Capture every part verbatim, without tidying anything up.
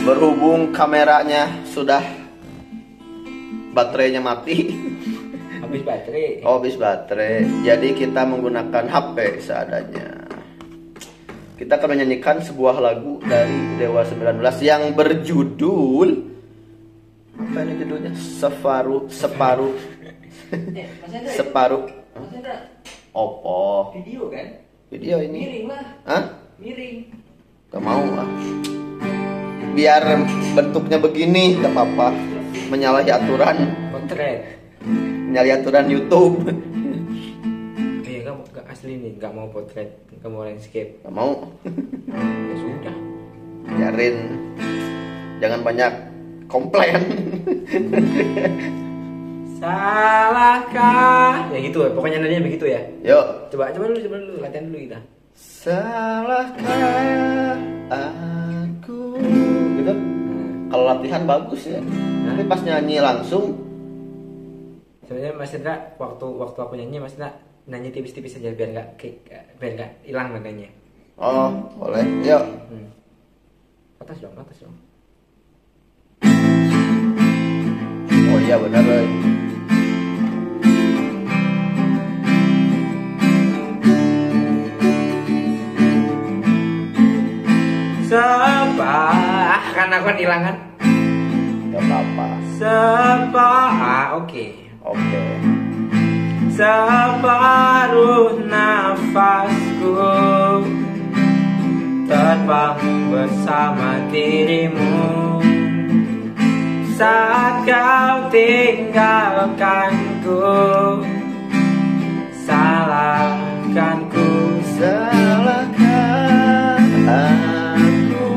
Berhubung kameranya sudah baterainya mati. Habis baterai. Oh, habis baterai. Jadi kita menggunakan H P seadanya. Kita akan menyanyikan sebuah lagu dari Dewa sembilan belas yang berjudul apa ini judulnya? Separuh separuh Eh, separuh Mas Hendra, Oppo. video kan? Video ini. Miring lah. Hah? Miring. Gak mau ah. Biar bentuknya begini, gak apa-apa. Menyalahi aturan. Potret. Menyalahi aturan YouTube. Iya, kamu gak asli nih, gak mau potret, gak mau landscape. Gak mau. Ya sudah. Biarin. Jangan banyak komplain. Salahkah? Ya gitu, pokoknya nadanya begitu ya. Yuk. Coba, coba dulu, coba dulu, latihan dulu kita. Salahkah aku? Gitu. Kalau latihan bagus ya. Tapi pas nyanyi langsung. Sebenarnya Mas Hendra, waktu waktu aku nyanyi Mas Hendra nyanyi tipis-tipis aja biar nggak biar nggak hilang nadanya. Oh, boleh. Yuk. Hmm. Atas dong, atas dong. Oh iya benar, Roy. Sepah, kan aku kan hilang kan? Gak apa-apa. Sepah, ah, oke. Oke. Separuh nafasku terbang bersama dirimu saat kau tinggalkanku. Salahkanku. Salahkah aku?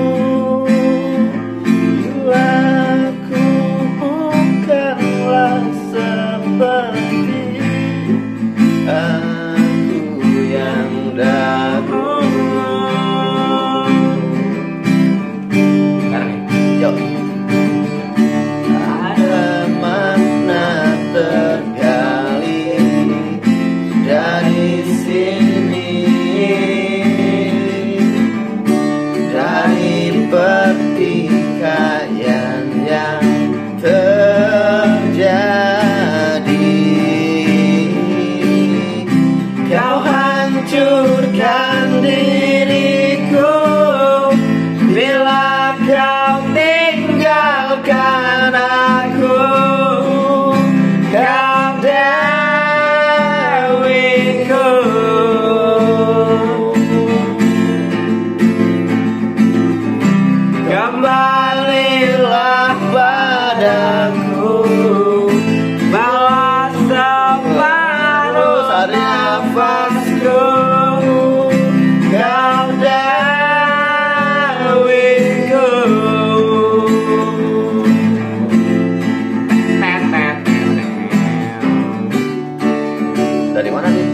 Aku bukanlah seperti aku yang dahulu. Sekarang ya. Yuk. Ada makna tergali dari sini, dari pertikaian yang terjadi. Kau hancurkan diriku bila kau tinggalkan aku. Kau dewiku. Kembalilah padaku, bawa separuh nafasku. Kau dewiku. Dari mana nih?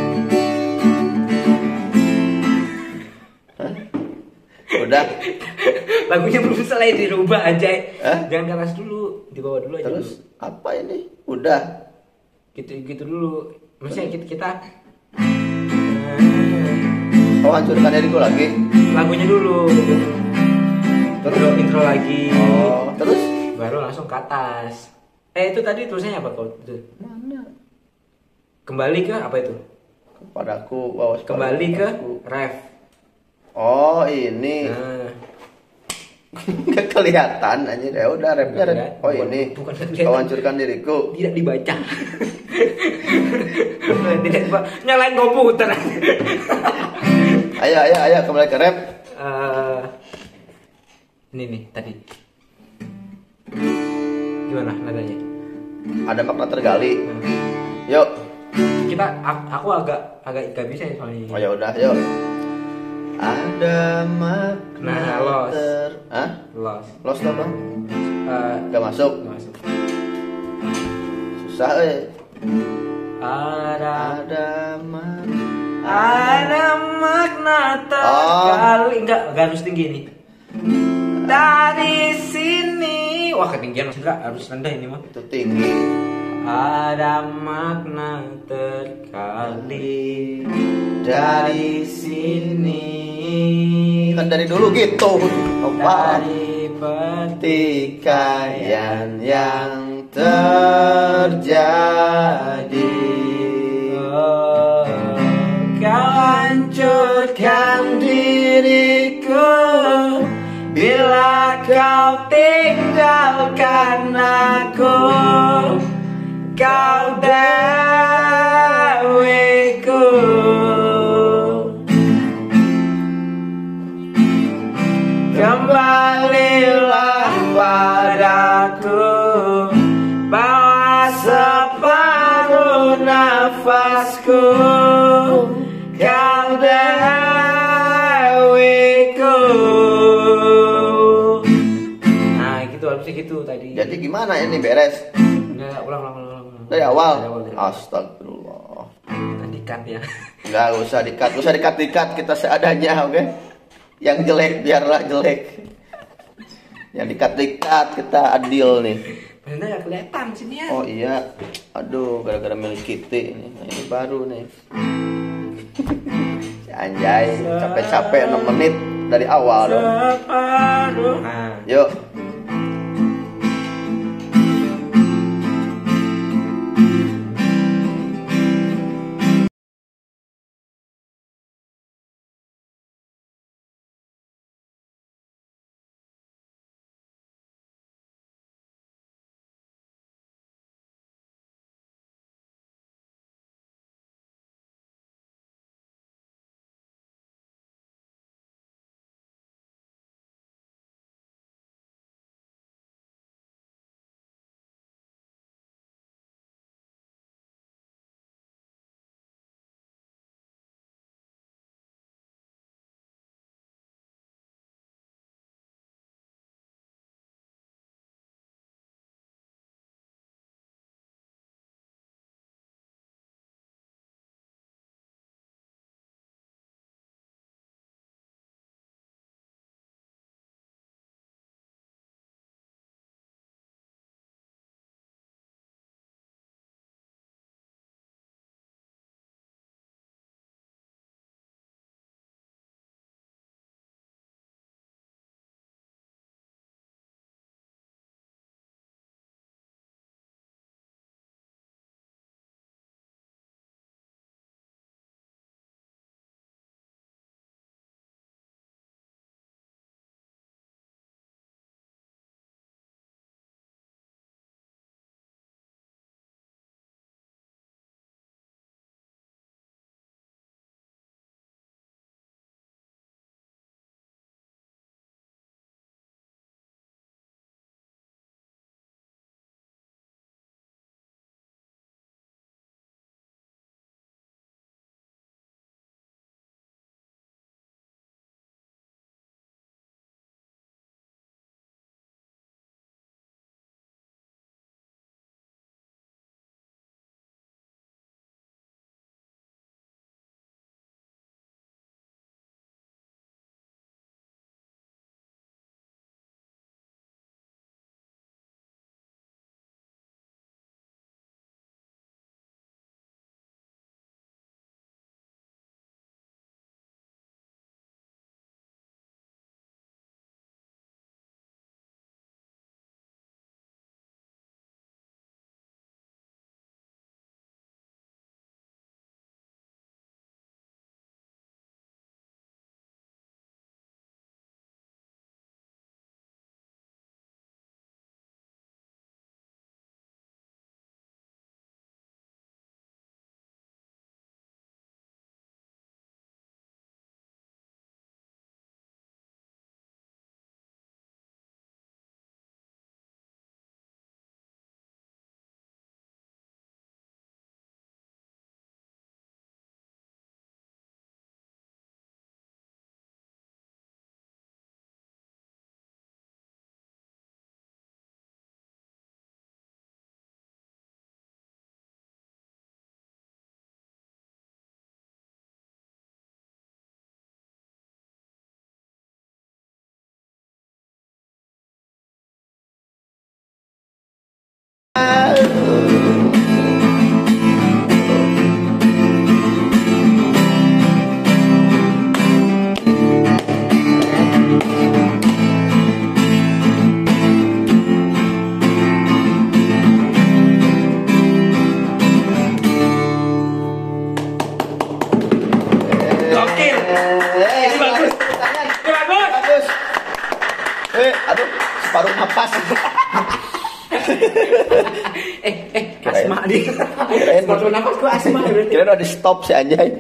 Hah? Udah. Lagunya belum selesai dirubah aja. Hah? Jangan keras dulu, di bawah dulu aja. Terus dulu. apa ini? Udah. Gitu gitu dulu. Maksudnya kita, kita Kau hancurkan diriku lagi. lagunya dulu. Terus Intro, intro lagi. Oh, terus Baru langsung ke atas. Eh itu tadi tulisannya apa kau? Itu. mana? Kembali ke apa itu? Kepadaku, bawa separuh Kembali ke nafasku. ref. Oh, ini. Nah, Nggak kelihatan anjir. Ya udah rapnya Nggak ada. kelihatan. Oh, Bukan- ini. bukan kelihatan. Kau hancurkan diriku. tidak dibaca. Tidak dibaca. Nyalain komputer. Ayo, ayo, ayo kembali ke rap. Eh, ini nih tadi. Gimana nadanya? Ada makna tergali. Nah, Yuk. kita aku, aku agak agak gak bisa ya soalnya. Oh ya udah, yuk. Ada makna Nah, lost. ter... Hah? Lost. Lost apa? Eh, Gak masuk. nggak masuk. Susah eh. Ada Ada makna. ada makna tergali. Enggak, enggak harus tinggi nih. Dari sini. Wah, ketinggian Mas Indra, harus rendah ini mah. Itu tinggi. ada makna terkali dari sini. Kan dari dulu gitu. Apa? dari Pertikaian yang terjadi. Oh, kau hancurkan diriku bila kau tinggalkan aku. Kau dewiku, kembalilah padaku, bawa separuh nafasku. Kau dewiku. Nah gitu, harusnya gitu tadi. Jadi gimana ini beres? Enggak, ulang ulang ulang. ulang. Dari awal. Dari awal, dari awal. Astagfirullah. Tadi cut ya. Nggak usah dikat, nggak usah dikat dikat, kita seadanya, oke? Yang jelek biarlah jelek. Yang dikat dikat kita adil nih. Bener nggak kelihatan sini ya. Oh iya, aduh gara-gara milik Kitty ini, nah, ini baru nih. Si Anjay, capek-capek enam menit dari awal dong. Nah. Yuk. paruh napas. eh eh asma di Kirain paruh napas gua asma berarti. kirain udah di stop si anjay.